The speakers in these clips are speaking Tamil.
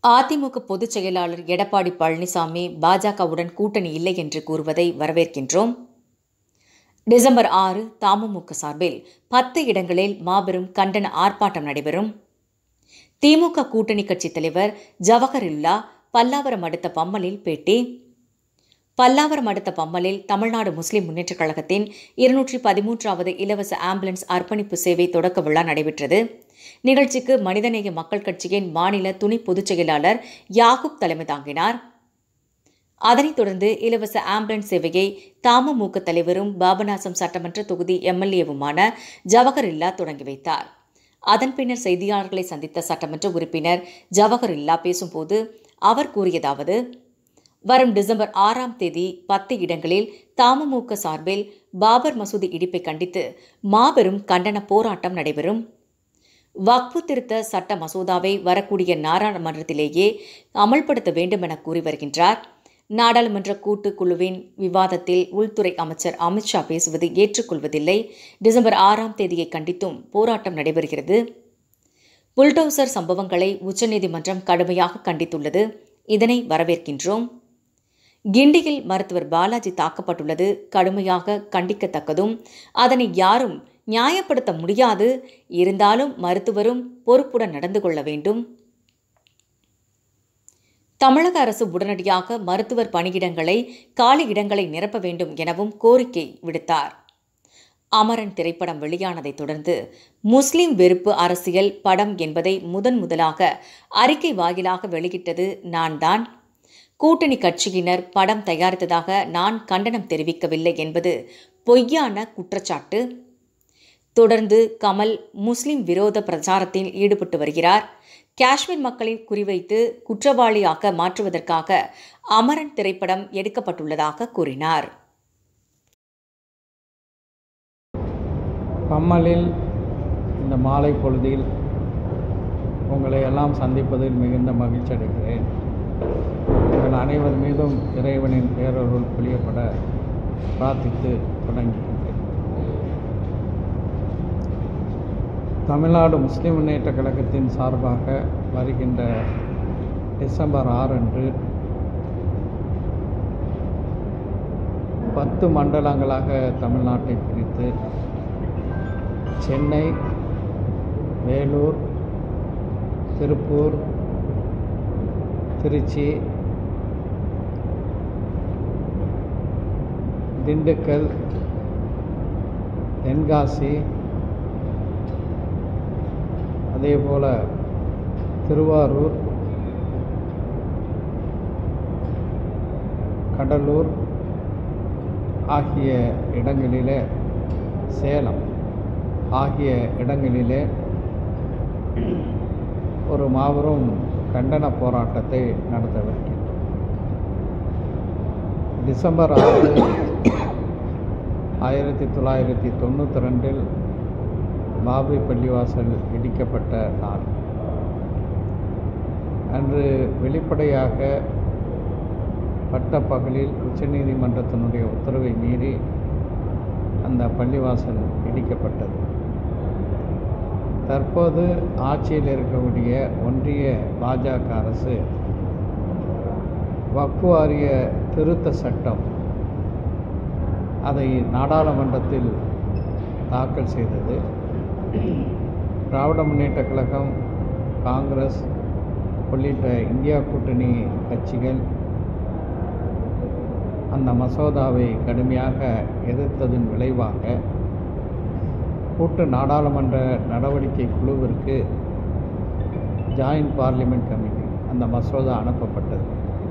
அதிமுக பொதுச் செயலாளர் எடப்பாடி பழனிசாமி பாஜகவுடன் கூட்டணி இல்லை என்று கூறுவதை வரவேற்கின்றோம். டிசம்பர் 6 தமுமுக சார்பில் 10 இடங்களில் மாபெரும் கண்டன ஆர்ப்பாட்டம் நடைபெறும். திமுக கூட்டணி கட்சித் தலைவர் ஜவஹர்லுல்லா பல்லாவரம் அடுத்த பம்மலில் பேட்டி. பல்லாவரம் அடுத்த பம்மலில் தமிழ்நாடு முஸ்லிம் முன்னேற்றக் கழகத்தின் 213வது இலவச ஆம்புலன்ஸ் அர்ப்பணிப்பு சேவை தொடக்க விழா நடைபெற்றது. நிகழ்ச்சிக்கு மனிதநேய மக்கள் கட்சியின் மாநில துணை பொதுச் செயலாளர் யாகூப் தலைமை தாங்கினார். அதனைத் தொடர்ந்து இலவச ஆம்புலன்ஸ் சேவையை தமுமுக தலைவரும் பாபநாசம் சட்டமன்ற தொகுதி எம்எல்ஏவுமான ஜவஹர்லுல்லா தொடங்கி வைத்தார். அதன் பின்னர் செய்தியாளர்களை சந்தித்த சட்டமன்ற உறுப்பினர் ஜவஹர்லுல்லா பேசும்போது அவர் கூறியதாவது: வரும் டிசம்பர் 6ஆம் தேதி 10 இடங்களில் தமுமுக சார்பில் பாபர் மசூதி இடிப்பை கண்டித்து மாபெரும் கண்டன போராட்டம் நடைபெறும். வக்ஃபு திருத்த சட்ட மசோதாவை வரக்கூடிய நாடாளுமன்றத்திலேயே அமல்படுத்த வேண்டும் என கூறி வருகின்றார். நாடாளுமன்ற கூட்டுக்குழுவின் விவாதத்தில் உள்துறை அமைச்சர் அமித்ஷா பேசுவது ஏற்றுக்கொள்வதில்லை. டிசம்பர் 6ஆம் தேதியை கண்டித்தும் போராட்டம் நடைபெறுகிறது. புல்டோசர் சம்பவங்களை உச்சநீதிமன்றம் கடுமையாக கண்டித்துள்ளது. இதனை வரவேற்கின்றோம். கிண்டியில் மருத்துவர் பாலாஜி தாக்கப்பட்டுள்ளது கடுமையாக கண்டிக்கத்தக்கதும் அதனை யாரும் நியாயப்படுத்த முடியாது. இருந்தாலும் மருத்துவரும் பொறுப்புடன் நடந்து கொள்ள வேண்டும். தமிழக அரசு உடனடியாக மருத்துவர் பணியிடங்களை காலி இடங்களை நிரப்ப வேண்டும் எனவும் கோரிக்கை விடுத்தார். அமரன் திரைப்படம் வெளியானதைத் தொடர்ந்து முஸ்லிம் வெறுப்பு அரசியல் படம் என்பதை முதலாக அறிக்கை வாயிலாக வெளியிட்டது நான்தான். கூட்டணி கட்சியினர் படம் தயாரித்ததாக நான் கண்டனம் தெரிவிக்கவில்லை என்பது பொய்யான குற்றச்சாட்டு. தொடர்ந்து கமல் முஸ்லிம் விரோத பிரச்சாரத்தில் ஈடுபட்டு வருகிறார். காஷ்மீர் மக்களை குறிவைத்து குற்றவாளியாக மாற்றுவதற்காக அமரன் திரைப்படம் எடுக்கப்பட்டுள்ளதாக கூறினார். பம்மலில் இந்த மாலை பொழுதில் உங்களை எல்லாம் சந்திப்பதில் மிகுந்த மகிழ்ச்சி அடைகிறேன். உங்கள் அனைவர் மீதும் இறைவனின் பேரருள் பொழியப்பட பிரார்த்தித்து தொடங்குகின்றேன். தமிழ்நாடு முஸ்லிம் முன்னேற்றக் கழகத்தின் சார்பாக வருகின்ற டிசம்பர் 6 அன்று 10 மண்டலங்களாக தமிழ்நாட்டை பிரித்து சென்னை, வேலூர், திருப்பூர், திருச்சி, திண்டுக்கல், தென்காசி, அதேபோல் திருவாரூர், கடலூர் ஆகிய இடங்களிலே, சேலம் ஆகிய இடங்களிலே ஒரு மாபெரும் கண்டன போராட்டத்தை நடத்தவிருக்கின்றோம். டிசம்பர் 6 1992 பாபரி பள்ளிவாசல் இடிக்கப்பட்ட நாள் அன்று வெளிப்படையாக பட்டப்பகலில் உச்சநீதிமன்றத்தினுடைய உத்தரவை மீறி அந்த பள்ளிவாசல் இடிக்கப்பட்டது. தற்போது ஆட்சியில் இருக்கக்கூடிய ஒன்றிய பாஜக அரசு வக்ஃபு வாரிய திருத்த சட்டம் அதை நாடாளுமன்றத்தில் தாக்கல் செய்தது. திராவிட முன்னேற்றக் கழகம், காங்கிரஸ் உள்ளிட்ட இந்தியா கூட்டணி கட்சிகள் அந்த மசோதாவை கடுமையாக எதிர்த்ததன் விளைவாக கூட்டு நாடாளுமன்ற நடவடிக்கை குழுவிற்கு ஜாயின்ட் பார்லிமெண்ட் கமிட்டி அந்த மசோதா அனுப்பப்பட்டது.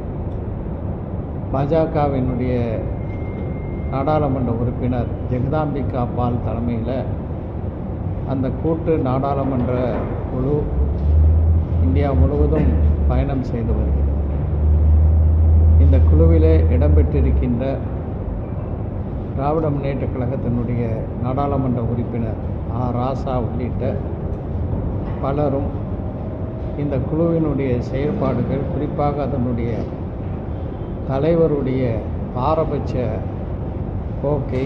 பாஜகவினுடைய நாடாளுமன்ற உறுப்பினர் ஜெகதாம்பிகா பால் தலைமையில் அந்த கூட்டு நாடாளுமன்ற குழு இந்தியா முழுவதும் பயணம் செய்து வருகிறது. இந்த குழுவிலே இடம்பெற்றிருக்கின்ற திராவிட முன்னேற்றக் கழகத்தினுடைய நாடாளுமன்ற உறுப்பினர் ராசா உள்ளிட்ட பலரும் இந்த குழுவினுடைய செயல்பாடுகள், குறிப்பாக அதனுடைய தலைவருடைய பாரபட்ச போக்கை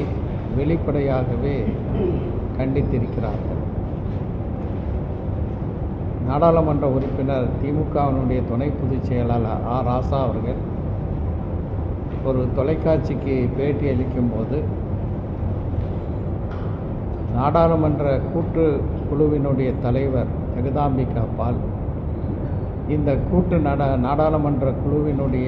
வெளிப்படையாகவே கண்டித்திருக்கிறார்கள். நாடாளுமன்ற உறுப்பினர் திமுகவினுடைய துணை பொதுச் செயலாளர் ராசா அவர்கள் ஒரு தொலைக்காட்சிக்கு பேட்டி அளிக்கும்போது நாடாளுமன்ற கூட்டு குழுவினுடைய தலைவர் ஜெகதாம்பிகா பால் இந்த கூட்டு நாடாளுமன்ற குழுவினுடைய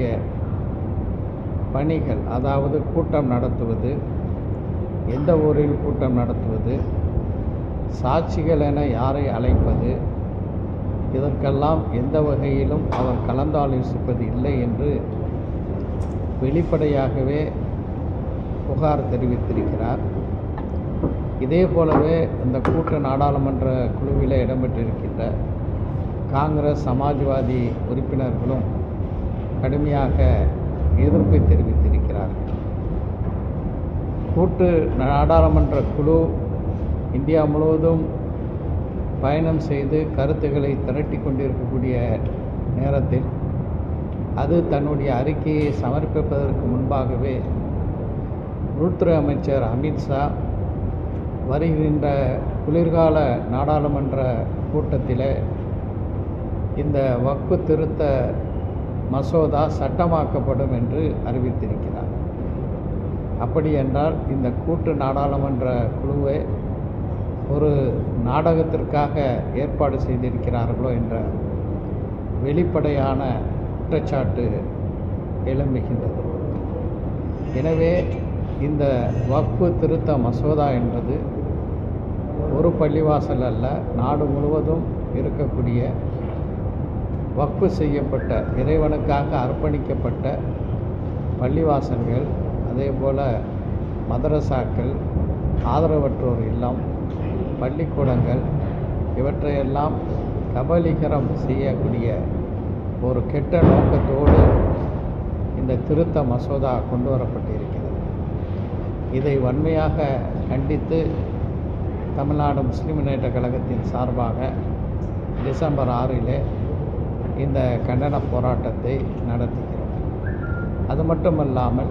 பணிகள், அதாவது கூட்டம் நடத்துவது, எந்த ஊரில் கூட்டம் நடத்துவது, சாட்சிகள் என யாரை அழைப்பது, இதற்கெல்லாம் எந்த வகையிலும் அவர் கலந்தாலோசிப்பது இல்லை என்று வெளிப்படையாகவே புகார் தெரிவித்திருக்கிறார். இதே போலவே இந்த கூட்டு நாடாளுமன்ற குழுவில் இடம்பெற்றிருக்கின்ற காங்கிரஸ், சமாஜ்வாதி உறுப்பினர்களும் கடுமையாக எதிர்ப்பை தெரிவித்திருக்கிறார்கள். கூட்டு நாடாளுமன்ற குழு இந்தியா முழுவதும் பயணம் செய்து கருத்துக்களை திரட்டி கொண்டிருக்கக்கூடிய நேரத்தில் அது தன்னுடைய அறிக்கையை சமர்ப்பிப்பதற்கு முன்பாகவே உள்துறை அமைச்சர் அமித்ஷா வருகின்ற குளிர்கால நாடாளுமன்ற கூட்டத்தில் இந்த வக்ஃபு திருத்த மசோதா சட்டமாக்கப்படும் என்று அறிவித்திருக்கிறார். அப்படி என்றால் இந்த கூட்டு நாடாளுமன்ற குழுவை ஒரு நாடகத்திற்காக ஏற்பாடு செய்திருக்கிறார்களோ என்ற வெளிப்படையான குற்றச்சாட்டு எழும்புகின்றது. எனவே இந்த வக்ஃபு திருத்த மசோதா என்பது ஒரு பள்ளிவாசல் அல்ல, நாடு முழுவதும் இருக்கக்கூடிய வக்ஃபு செய்யப்பட்ட, இறைவனுக்காக அர்ப்பணிக்கப்பட்ட பள்ளிவாசல்கள், அதே போல் மதரசாக்கள், ஆதரவற்றோர் இல்லம், பள்ளிக்கூடங்கள், இவற்றையெல்லாம் கபலீகரம் செய்யக்கூடிய ஒரு கெட்ட நோக்கத்தோடு இந்த திருத்த மசோதா கொண்டு வரப்பட்டிருக்கிறது. இதை வன்மையாக கண்டித்து தமிழ்நாடு முஸ்லிம் முன்னேற்ற கழகத்தின் சார்பாக டிசம்பர் 6 இந்த கண்டன போராட்டத்தை நடத்துகிறோம். அது மட்டுமல்லாமல்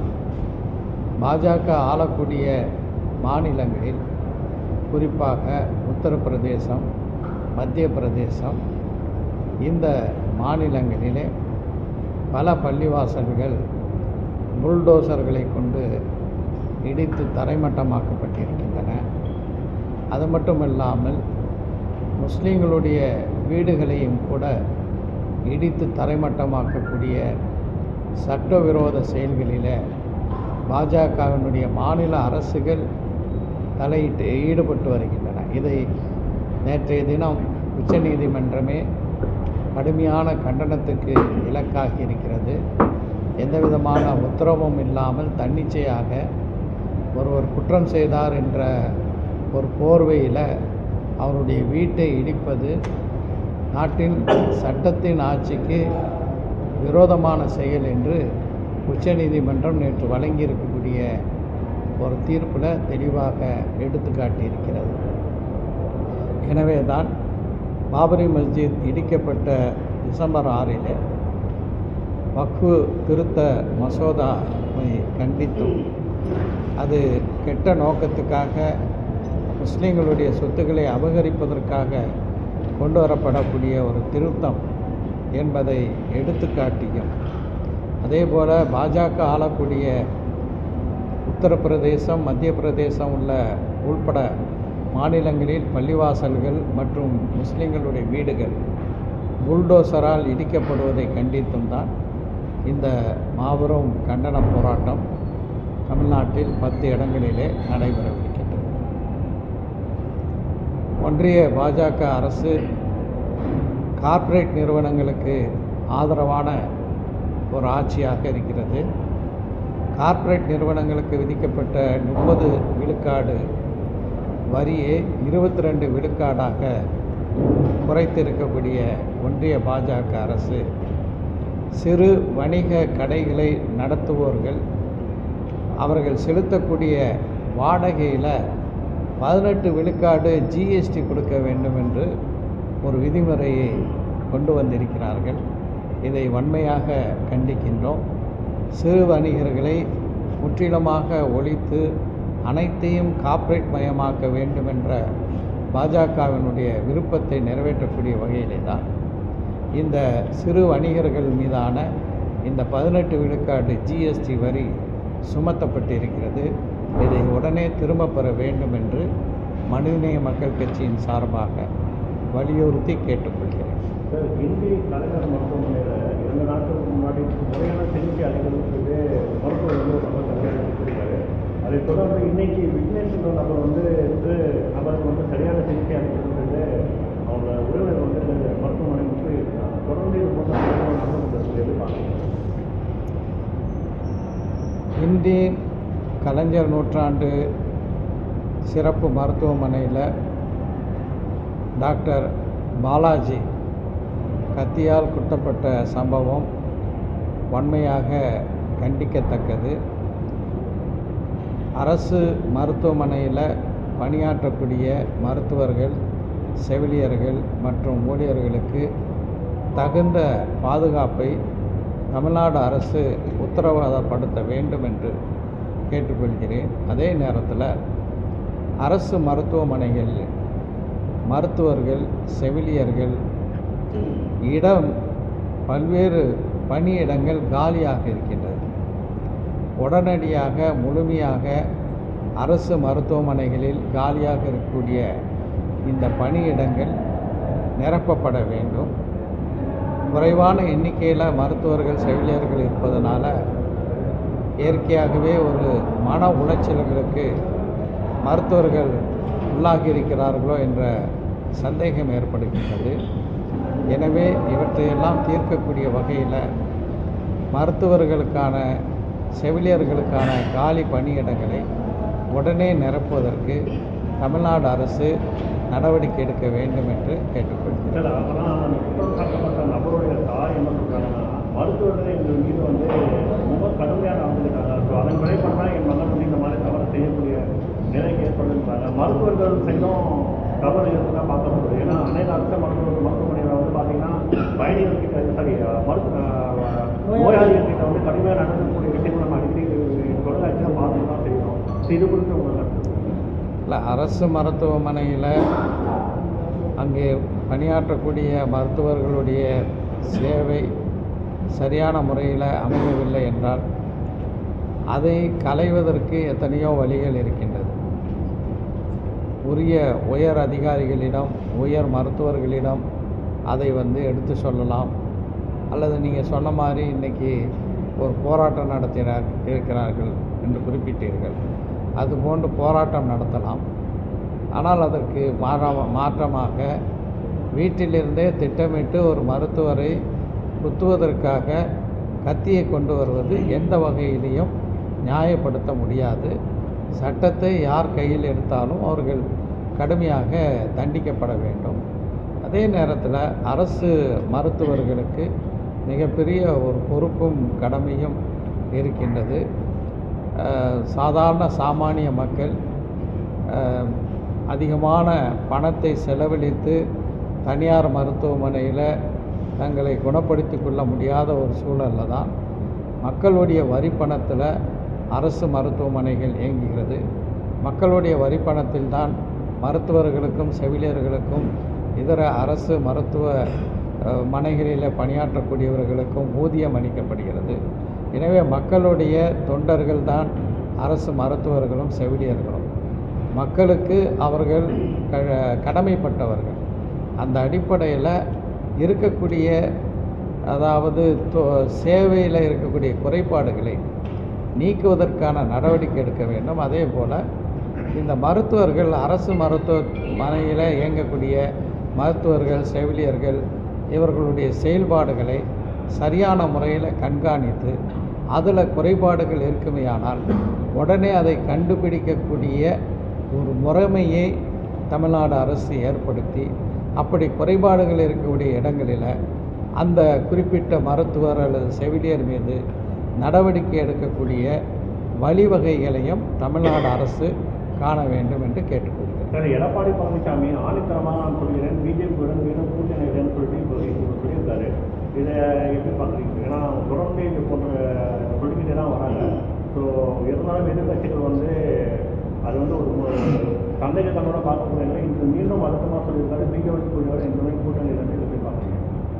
பாஜக ஆளக்கூடிய மாநிலங்களில், குறிப்பாக உத்தரப்பிரதேசம், மத்திய பிரதேசம், இந்த மாநிலங்களிலே பல பள்ளிவாசல்கள் புல்டோசர்களை கொண்டு இடித்து தரைமட்டமாக்கப்பட்டிருக்கின்றன. அது மட்டுமல்லாமல் முஸ்லீம்களுடைய வீடுகளையும் கூட இடித்து தரைமட்டமாக்கக்கூடிய சட்டவிரோத செயல்களில் பாஜகவினுடைய மாநில அரசுகள் தலையிட்டு ஈடுபட்டு வருகின்றன. இதை நேற்றைய தினம் உச்சநீதிமன்றமே கடுமையான கண்டனத்துக்கு இலக்காகி இருக்கிறது. எந்த விதமான உத்தரவும் இல்லாமல் தன்னிச்சையாக ஒருவர் குற்றம் செய்தார் என்ற ஒரு போர்வையில் அவருடைய வீட்டை இடிப்பது நாட்டின் சட்டத்தின் ஆட்சிக்கு விரோதமான செயல் என்று உச்சநீதிமன்றம் நேற்று வழங்கியிருக்கக்கூடிய ஒரு தீர்ப்பில் தெளிவாக எடுத்துக்காட்டியிருக்கிறது. எனவே தான் பாபரி மஸ்ஜித் இடிக்கப்பட்ட டிசம்பர் 6 வக்ஃபு திருத்த மசோதாவை கண்டித்தும், அது கெட்ட நோக்கத்துக்காக முஸ்லீம்களுடைய சொத்துக்களை அபகரிப்பதற்காக கொண்டு வரப்படக்கூடிய ஒரு திருத்தம் என்பதை எடுத்துக்காட்டியும், அதேபோல் பாஜக ஆளக்கூடிய உத்தரப்பிரதேசம், மத்திய பிரதேசம் உள்பட மாநிலங்களில் பள்ளிவாசல்கள் மற்றும் முஸ்லீம்களுடைய வீடுகள் புல்டோசரால் இடிக்கப்படுவதை கண்டித்தும் தான் இந்த மாபெரும் கண்டன போராட்டம் தமிழ்நாட்டில் 10 இடங்களிலே நடைபெறவிருக்கின்றது. ஒன்றிய பாஜக அரசு கார்ப்பரேட் நிறுவனங்களுக்கு ஆதரவான ஒரு ஆட்சியாக இருக்கிறது. கார்ப்பரேட் நிறுவனங்களுக்கு விதிக்கப்பட்ட 30 விழுக்காடு வரியை 22 விழுக்காடாக குறைத்திருக்கக்கூடிய ஒன்றிய பாஜக அரசு சிறு வணிக கடைகளை நடத்துவோர்கள் அவர்கள் செலுத்தக்கூடிய வாடகையில் 18 விழுக்காடு ஜிஎஸ்டி கொடுக்க வேண்டும் என்று ஒரு விதிமுறையை கொண்டு வந்திருக்கிறார்கள். இதை வன்மையாக கண்டிக்கின்றோம். சிறு வணிகர்களை முற்றிலுமாக ஒழித்து அனைத்தையும் கார்ப்பரேட் மயமாக்க வேண்டும் என்ற பாஜகவினுடைய விருப்பத்தை நிறைவேற்றக்கூடிய வகையிலே தான் இந்த சிறு வணிகர்கள் மீதான இந்த 18 விழுக்காடு ஜிஎஸ்டி வரி சுமத்தப்பட்டிருக்கிறது. இதை உடனே திரும்பப் பெற வேண்டும் என்று மனிதநேய மக்கள் கட்சியின் சார்பாக வலியுறுத்தி கேட்டுக்கொள்கிறேன். சார், இந்தி கலைஞர் மருத்துவமனையில் 2 நாட்களுக்கு முன்னாடி முறையான சிகிச்சை அளிக்கிறதுக்கு மருத்துவர் வந்து ஒரு நபர் சரியாக கொடுத்துருக்காரு. அதை தொடர்ந்து இன்னைக்கு விக்னேஷ் என்ற நபர் வந்து நபருக்கு வந்து சரியான சிகிச்சை அளிக்கிறது அவங்க உறவினர் வந்து மருத்துவமனை முற்றுகையிட்டாங்க. தொடர்ந்து இது போன்ற நபர்கள் எதிர்பார்க்க இந்தி கலைஞர் நூற்றாண்டு சிறப்பு மருத்துவமனையில் டாக்டர் பாலாஜி கத்தியால் குத்தப்பட்ட சம்பவம் வன்மையாக கண்டிக்கத்தக்கது. அரசு மருத்துவமனையில் பணியாற்றக்கூடிய மருத்துவர்கள், செவிலியர்கள் மற்றும் ஊழியர்களுக்கு தகுந்த பாதுகாப்பை தமிழ்நாடு அரசு உத்தரவாதப்படுத்த வேண்டும் என்று கேட்டுக்கொள்கிறேன். அதே நேரத்தில் அரசு மருத்துவமனைகளில் மருத்துவர்கள், செவிலியர்கள் பல்வேறு பணியிடங்கள் காலியாக இருக்கின்றது. உடனடியாக முழுமையாக அரசு மருத்துவமனைகளில் காலியாக இருக்கக்கூடிய இந்த பணியிடங்கள் நிரப்பப்பட வேண்டும். குறைவான எண்ணிக்கையில் மருத்துவர்கள், செவிலியர்கள் இருப்பதனால இயற்கையாகவே ஒரு மன உளைச்சல்களுக்கு மருத்துவர்கள் உள்ளாகி இருக்கிறார்களோ என்ற சந்தேகம் ஏற்படுகின்றது. எனவே இவற்றையெல்லாம் தீர்க்கக்கூடிய வகையில் மருத்துவர்களுக்கான, செவிலியர்களுக்கான காலி பணியிடங்களை உடனே நிரப்புவதற்கு தமிழ்நாடு அரசு நடவடிக்கை எடுக்க வேண்டும் என்று கேட்டுக்கொள்கிறேன். நபருடைய தாய் என்ன சொல்றாங்கன்னா, மருத்துவர்கள் எங்கள் மீது வந்து ரொம்ப கடுமையாக நடந்துருக்காங்க. ஸோ அதன் விளைவாக என் மகன் வந்து இந்த மாதிரி தவறு செய்யக்கூடிய நிலைக்கு ஏற்படுத்துறாங்க. மருத்துவர்கள் சைடும் தவறு இருக்குதான் பார்க்க முடியும். ஏன்னா அனைத்து அரசு மருத்துவமனையில் வந்து பார்த்தீங்கன்னா பயணிகள் கிட்ட நோயாளிகள் கிட்ட வந்து கடுமையாக நடக்கக்கூடிய விஷயங்கள் நம்ம அடிக்கடி தொழிலாட்சியாக பார்த்து தான் செய்யணும். இது குறித்து உங்களுக்கு இல்லை, அரசு மருத்துவமனையில் அங்கே பணியாற்றக்கூடிய மருத்துவர்களுடைய சேவை சரியான முறையில் அமையவில்லை என்றால் அதை களைவதற்கு எத்தனையோ வழிகள் இருக்கின்றது. உரிய உயர் அதிகாரிகளிடம், உயர் மருத்துவர்களிடம் அதை எடுத்து சொல்லலாம். அல்லது நீங்கள் சொன்ன மாதிரி இன்றைக்கி ஒரு போராட்டம் இருக்கிறார்கள் என்று குறிப்பிட்டீர்கள். அதுபோன்று போராட்டம் நடத்தலாம். ஆனால் அதற்கு மாற்றமாக வீட்டிலிருந்தே திட்டமிட்டு ஒரு மருத்துவரை குத்துவதற்காக கத்தியை கொண்டு வருவது எந்த வகையிலையும் நியாயப்படுத்த முடியாது. சட்டத்தை யார் கையில் எடுத்தாலும் அவர்கள் கடுமையாக தண்டிக்கப்பட வேண்டும். அதே நேரத்தில் அரசு மருத்துவர்களுக்கு மிகப்பெரிய ஒரு பொறுப்பும் கடமையும் இருக்கின்றது. சாதாரண சாமானிய மக்கள் அதிகமான பணத்தை செலவழித்து தனியார் மருத்துவமனையில் தங்களை குணப்படுத்தி கொள்ள முடியாத ஒரு சூழலில் தான் மக்களுடைய வரிப்பணத்தில் அரசு மருத்துவமனைகள் இயங்குகிறது. மக்களுடைய வரிப்பணத்தில் தான் மருத்துவர்களுக்கும், செவிலியர்களுக்கும், இதர அரசு மருத்துவ மனைகளில் பணியாற்றக்கூடியவர்களுக்கும் ஊதியம் அளிக்கப்படுகிறது. எனவே மக்களுடைய தொண்டர்கள் தான் அரசு மருத்துவர்களும் செவிலியர்களும். மக்களுக்கு அவர்கள் கடமைப்பட்டவர்கள். அந்த அடிப்படையில் இருக்கக்கூடிய, அதாவது சேவையில் இருக்கக்கூடிய குறைபாடுகளை நீக்குவதற்கான நடவடிக்கை எடுக்க வேண்டும். அதே போல் இந்த மருத்துவர்கள், அரசு மருத்துவமனையில் இயங்கக்கூடிய மருத்துவர்கள், செவிலியர்கள் இவர்களுடைய செயல்பாடுகளை சரியான முறையில் கண்காணித்து அதில் குறைபாடுகள் இருக்குமேயானால் உடனே அதை கண்டுபிடிக்கக்கூடிய ஒரு முறைமையை தமிழ்நாடு அரசு ஏற்படுத்தி, அப்படி குறைபாடுகள் இருக்கக்கூடிய இடங்களில் அந்த குறிப்பிட்ட மருத்துவர் அல்லது செவிலியர் மீது நடவடிக்கை எடுக்கக்கூடிய வழிவகைகளையும் தமிழ்நாடு அரசு காண வேண்டும் என்று கேட்டுக்கொள்கிறேன். சார், எடப்பாடி பழனிசாமி ஆணித்தரமாக நான் சொல்கிறேன், பிஜேபியுடன் மீண்டும் கூட்டணி இல்லைன்னு சொல்லியிருக்காரு. இதை எப்படி பார்க்குறீங்க? ஏன்னா தொடர்ந்து இது போன்ற சொல்லிக்கிட்டே தான் வராங்க. ஸோ இருந்தாலும் எதிர்கட்சிகள் அது ஒரு சந்தேகத்தோட பார்க்கக்கூடிய நிலை இது மீண்டும் அழுத்தமாக சொல்லியிருக்காரு. பிஜேபி கூடியோட இந்த மாதிரி கூட்டணி இருந்து இதை போய் பார்க்குறீங்க.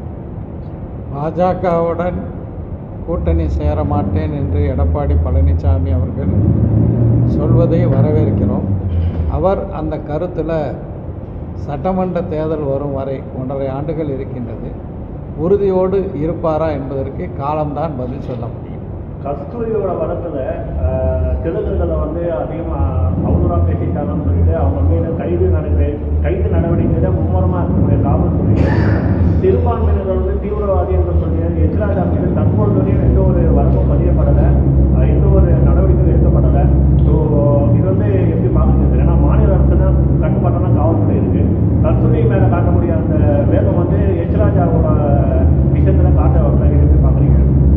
பாஜகவுடன் கூட்டணி சேர மாட்டேன் என்று எடப்பாடி பழனிசாமி அவர்கள் சொல்வதை வரவேற்கிறோம். அவர் அந்த கருத்தில் சட்டமன்ற தேர்தல் வரும் வரை 1.5 ஆண்டுகள் இருக்கின்றது. உறுதியோடு இருப்பாரா என்பதற்கு காலம்தான் பதில் சொல்ல முடியும். கஸ்தூரியோட வழக்கில் தெலுங்குகளை வந்து அதிகமாக அவதூறாக பேசிட்டாங்கன்னு சொல்லிட்டு அவங்க மீது கைது நடவடிக்கையில் மும்முரமாக இருக்கக்கூடிய காவல்துறை சிறுபான்மையினர் வந்து தீவிரவாதி என்று சொல்லி எச் ராஜா மீது தற்போது வரையும் எந்த ஒரு வழக்கும் பதியப்படலை, எந்த ஒரு நடவடிக்கையும் எடுக்கப்படலை. ஸோ இது வந்து எப்படி பார்க்குறது? ஏன்னா மாநில அரசு தான் கட்டுப்பாட்டான காவல்துறை இருக்குது. கஸ்தூரி மேலே காட்டக்கூடிய அந்த வேகம் வந்து எச் ராஜாவோட விஷயத்தில் காட்ட வரல. எப்படி பார்க்குறீங்க?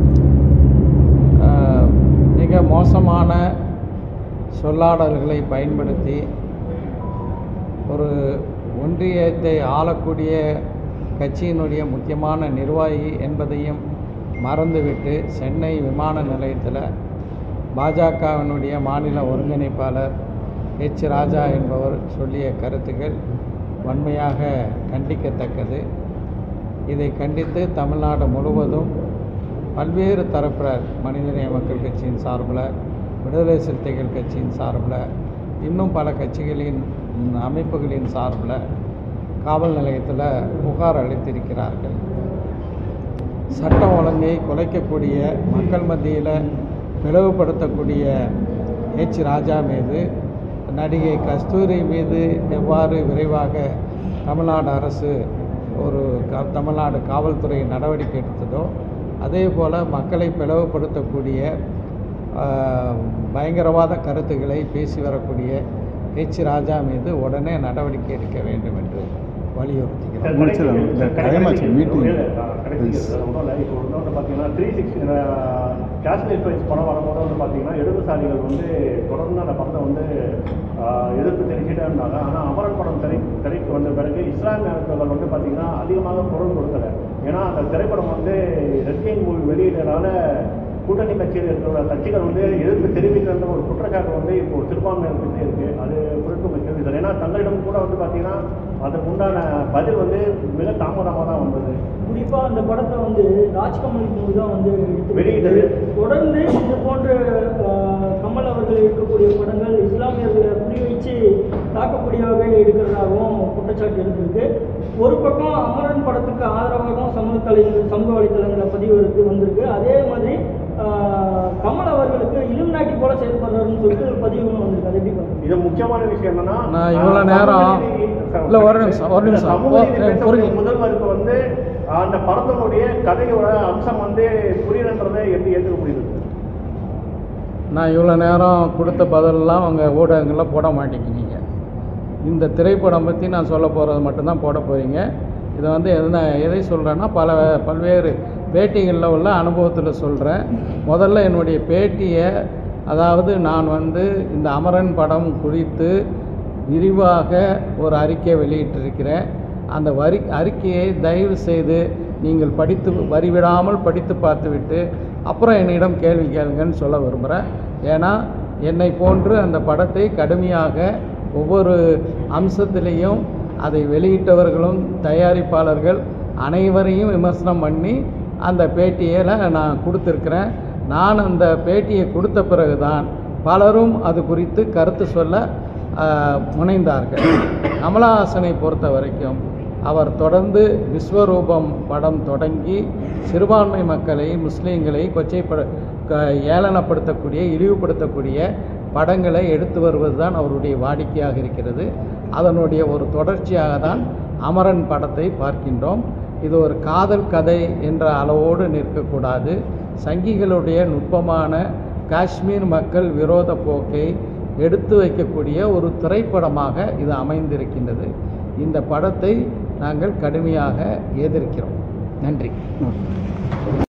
மிக மோசமான சொல்லாடல்களை பயன்படுத்தி ஒரு ஒன்றியத்தை ஆளக்கூடிய கட்சியினுடைய முக்கியமான நிர்வாகி என்பதையும் மறந்துவிட்டு சென்னை விமான நிலையத்தில் பாஜகவினுடைய மாநில ஒருங்கிணைப்பாளர் எச் ராஜா என்பவர் சொல்லிய கருத்துக்கள் வன்மையாக கண்டிக்கத்தக்கது. இதை கண்டித்து தமிழ்நாடு முழுவதும் பல்வேறு தரப்பினர் மனிதநேய மக்கள் கட்சியின் சார்பில், விடுதலை சிறுத்தைகள் கட்சியின் சார்பில், இன்னும் பல கட்சிகளின் அமைப்புகளின் சார்பில் காவல் நிலையத்தில் புகார் அளித்திருக்கிறார்கள். சட்டம் ஒழுங்கை குலைக்கக்கூடிய, மக்கள் மத்தியில் பிளவுபடுத்தக்கூடிய எச் ராஜா மீது, நடிகை கஸ்தூரி மீது எவ்வாறு விரைவாக தமிழ்நாடு அரசு தமிழ்நாடு காவல்துறை நடவடிக்கை எடுத்ததோ அதே போல் மக்களை பிளவுபடுத்தக்கூடிய பயங்கரவாத கருத்துக்களை பேசி வரக்கூடிய எச் ராஜா மீது உடனே நடவடிக்கை எடுக்க வேண்டும் என்று வலியுறுத்துகிறோம். பார்த்தீங்கன்னா 360 காஷ்மீர் ஃபைல்ஸ் படம் வரும்போது வந்து பார்த்தீங்கன்னா இடதுசாரிகள் வந்து தொடர்ந்து அந்த படத்தை வந்து எதிர்ப்பு தெரிவிச்சுட்டே இருந்தாங்க. ஆனால் அமரன் படம் திரைக்கு வந்த பிறகு இஸ்லாமிய அமைப்புகள் வந்து பார்த்தீங்கன்னா அதிகமாக குரல் கொடுக்கலை. ஏன்னா அந்த திரைப்படம் வந்து ரெஸ்லிங் மூவி வெளியிடனால கூட்டணி கட்சியில் இருக்கிற கட்சிகள் வந்து எதிர்ப்பு தெரிவிக்கிற ஒரு குற்றச்சாட்டு வந்து இப்போ சிறுபான்மையினர்கிட்ட இருக்குது. அது குறித்து கேள்வி சார். ஏன்னா தங்களிடம் கூட வந்து பார்த்தீங்கன்னா அதுக்கு உண்டான பதில் வந்து மிக தாமதமாக தான் வந்தது. குறிப்பாக அந்த படத்தை வந்து ராஜ்கமல் மூவி தான் வந்து வெளியிட்டது. தொடர்ந்து இது போன்ற கமல் அவர்கள் இருக்கக்கூடிய படங்கள் இஸ்லாமியர்களை புரிய வச்சு தாக்கக்கூடிய வகையில் எடுக்கிறதாகவும் குற்றச்சாட்டு இருந்திருக்கு. ஒரு பக்கம் அமரன் படத்துக்கு ஆதரவாகவும் சமூக வலைத்தளங்களில் பதிவு எடுத்து வந்திருக்கு. அதே மாதிரி கமல் அவர்களுக்கு இலுமினாட்டி போல செயல்படுறாருன்னு சொல்லிட்டு ஒரு பதிவுகளும் வந்திருக்கு. அது எப்படி பார்க்குறீங்க? இது முக்கியமான விஷயம் என்னன்னா, நான் இவ்வளோ நேரம் இல்லை ஒரு நிமிஷம் முதல்வருக்கு வந்து அந்த படத்தினுடைய கதையோட அம்சம் வந்து புரியலன்றதை எப்படி ஏற்றுக்க முடியுது? நான் இவ்வளோ நேரம் கொடுத்த பதிலெல்லாம் அவங்க ஊடகங்களில் போட மாட்டேங்கிறீங்க. இந்த திரைப்படம் பற்றி நான் சொல்ல போகிறது மட்டும்தான் போட போகிறீங்க. இதை வந்து எதை சொல்கிறேன்னா பல்வேறு பேட்டிகளில் உள்ள அனுபவத்தில் சொல்கிறேன். முதல்ல என்னுடைய பேட்டியை, அதாவது நான் வந்து இந்த அமரன் படம் குறித்து விரிவாக ஒரு அறிக்கை வெளியிட்டிருக்கிறேன். அந்த அறிக்கையை தயவு செய்து நீங்கள் வரிவிடாமல் படித்து பார்த்துவிட்டு அப்புறம் என்னிடம் கேள்வி கேளுங்கன்னு சொல்ல விரும்புகிறேன். ஏன்னா என்னை போன்று அந்த படத்தை கடுமையாக ஒவ்வொரு அம்சத்திலையும் அதை வெளியிட்டவர்களும் தயாரிப்பாளர்கள் அனைவரையும் விமர்சனம் பண்ணி அந்த பேட்டியில் நான் கொடுத்துருக்கிறேன். நான் அந்த பேட்டியை கொடுத்த பிறகுதான் பலரும் அது குறித்து கருத்து சொல்ல முனைந்தார்கள். கமலஹாசனை பொறுத்த வரைக்கும் அவர் தொடர்ந்து விஸ்வரூபம் படம் தொடங்கி சிறுபான்மை மக்களை, முஸ்லீம்களை ஏளனப்படுத்தக்கூடிய, இழிவுபடுத்தக்கூடிய படங்களை எடுத்து வருவது தான் அவருடைய வாடிக்கையாக இருக்கிறது. அதனுடைய ஒரு தொடர்ச்சியாக தான் அமரன் படத்தை பார்க்கின்றோம். இது ஒரு காதல் கதை என்ற அளவோடு நிற்கக்கூடாது. சங்கிகளுடைய நுட்பமான காஷ்மீர் மக்கள் விரோத போக்கை எடுத்து வைக்கக்கூடிய ஒரு திரைப்படமாக இது அமைந்திருக்கின்றது. இந்த படத்தை நாங்கள் கடுமையாக எதிர்க்கிறோம். நன்றி.